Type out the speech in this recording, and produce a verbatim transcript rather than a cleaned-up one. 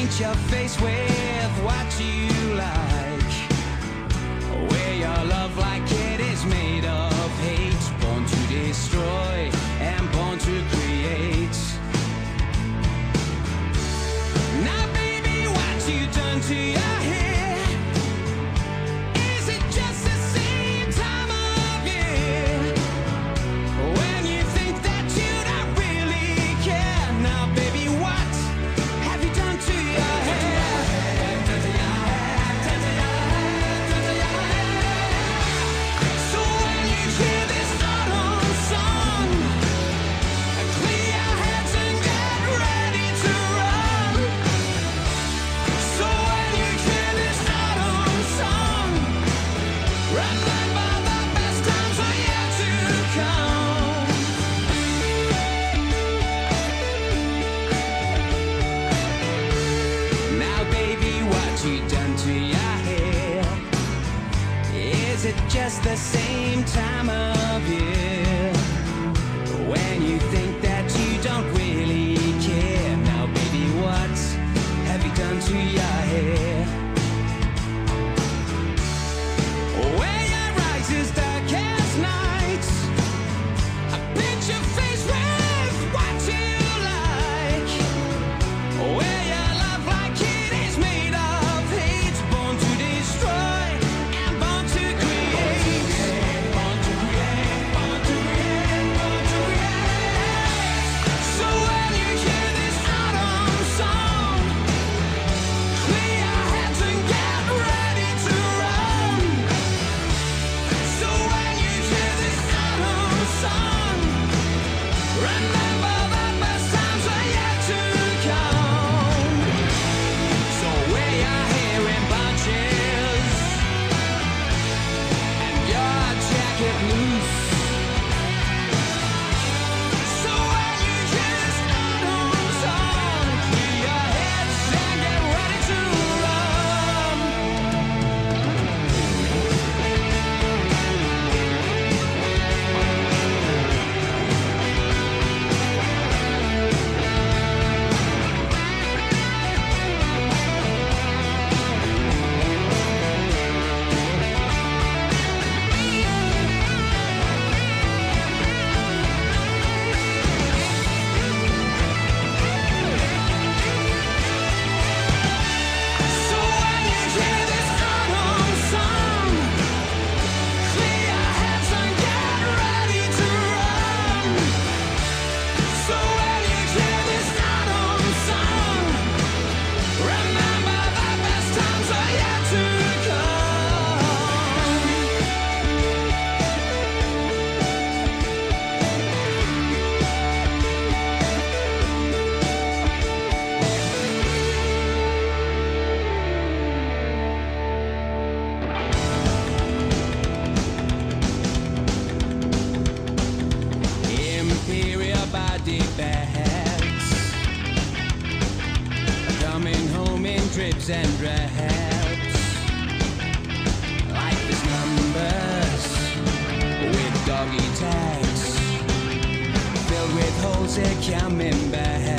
paint your face with what you like. Wear your love like it is made of hate, born to destroy and born to create. Now baby, what you done to your hair? Is it just the same time of year when you think that you don't really care? Now baby, what have you done to your hair? Done to your hair, done to your hair, done to your hair. So when you hear this autumn song, clear your heads and get ready to run. So when you hear this autumn song, remember the best times are yet to come. Now baby, what you done to your hair? Is it just the same time of year when you think that you don't really care? Now baby, what have you done to your hair? Where your eyes is dark as night, I paint your face with what you like. Where your love like it is made of hate, born to destroy and born to create. Born to create, born to create, born to create. So when you hear this autumn song, clear your heads and get ready to run. So when you hear this autumn song, remember the best times are yet to come. So wear your hair in bunches and your jacket loose. So when you hear this autumn song, clear your heads and get ready to run. So when you hear this autumn song, clear your heads and get ready to run. So when you hear this autumn song, remember the best times are yet to come. Imperial body bags, coming home in dribs and drabs. Life is numbers with doggy tags, filled with holes that coming back.